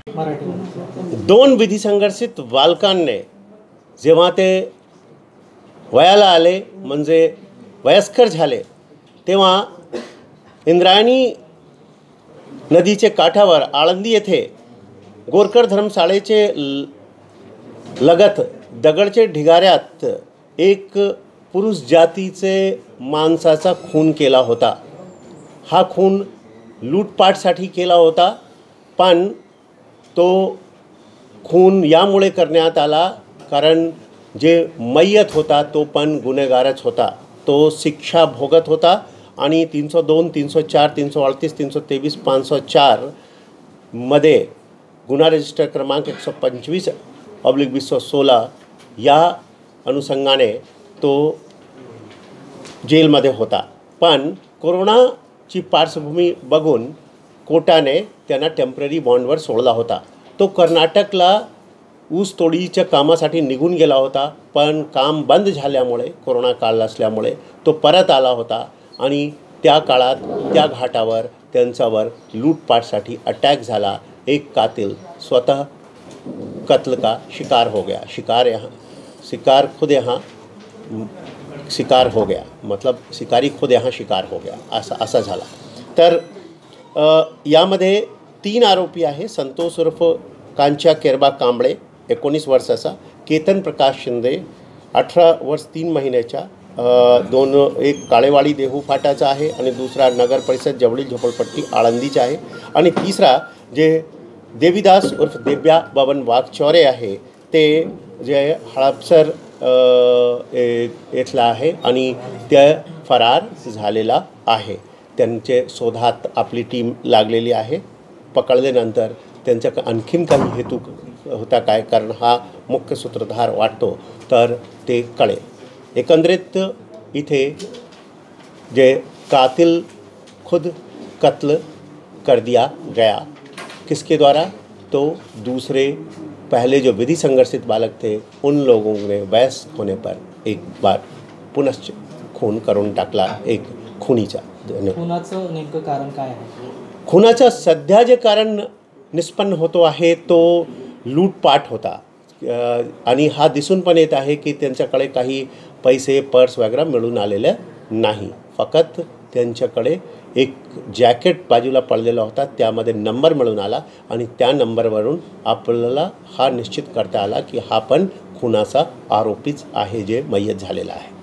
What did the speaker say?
दोन विधिसंघर्षित बालकांने जेव्हा ते वयाला आले म्हणजे वयस्कर झाले तेव्हा इंद्रायणी नदीचे काठावर आळंदी येथे गोरकर धर्मशाळेचे लगत दगडचे ढिगाऱ्यात एक पुरुष जातीचे माणसाचा खून केला होता। हा खून लूटपाटसाठी केला होता, पण तो खून यामुळे करण्यात आला कारण जे मय्यत होता तो पण गुन्हेगारच होता। तो शिक्षा भोगत होता आणि 302, 304, 338, 323, 504 मध्ये गुन्हा रजिस्टर क्रमांक 125/2016 या अनुषंगाने तो जेलमध्ये होता। पण कोरोनाची पार्श्वभूमी बघून कोर्टाने त्यांना टेम्पररी बॉन्डवर सोडला होता। तो कर्नाटकला ऊस तोडीच्या कामासाठी निघून गेला होता, पण काम बंद झाल्यामुळे कोरोना काळ असल्यामुळे तो परत आला होता आणि त्या काळात त्या घाटावर त्यांच्यावर लूटपाटसाठी अटॅक झाला। एक कातिल स्वतः कत्ल का शिकार हो गया। शिकार खुद यहाँ शिकार हो गया, मतलब शिकारी खुद यहाँ शिकार हो गया असा झाला। तर यामध्ये 3 आरोपी आहे। संतोष उर्फ कांच्या केरबा कांबळे 19 वर्षाचा, केतन प्रकाश शिंदे 18 वर्ष 3 महिन्याचा, एक काळेवाडी देहू फाटाचा आहे आणि दुसरा नगर परिषद जवळील झोपडपट्टी आळंदीचा आहे आणि तिसरा जे देवीदास उर्फ देव्या बबन वाघचौरे आहे ते जे हडपसर इथला आहे आणि ते फरार झालेला आहे। त्यांचे शोधात आपली टीम लागलेली आहे। पकडल्यानंतर त्यांचा आणखीन काही हेतू होता काय, कारण हा मुख्य सूत्रधार वाटतो तर ते कळेल। एकंदरीत इथे जे कातिल खुद कत्ल कर दिया गया, किसके द्वारा? तो दूसरे पहले जो विधि संघर्षित बालक थे उन लोगों ने वयस्क होने पर एक बार पुनश्च खून करून टाकला एक खुनीचा। खुनाचं नेमकं कारण काय आहे? खुनाचं सध्या जे कारण निष्पन्न होतो आहे तो लूटपाट होता आणि हा दिसून पण येत आहे की त्यांच्याकडे काही पैसे पर्स वगैरे मिळून आलेले नाही। फक्त त्यांच्याकडे एक जॅकेट बाजूला पडलेला होता, त्यामध्ये नंबर मिळून आला आणि त्या नंबरवरून आपल्याला हा निश्चित करता आला की हा पण खुनाचा आरोपीच आहे जे मय्यत झालेला आहे।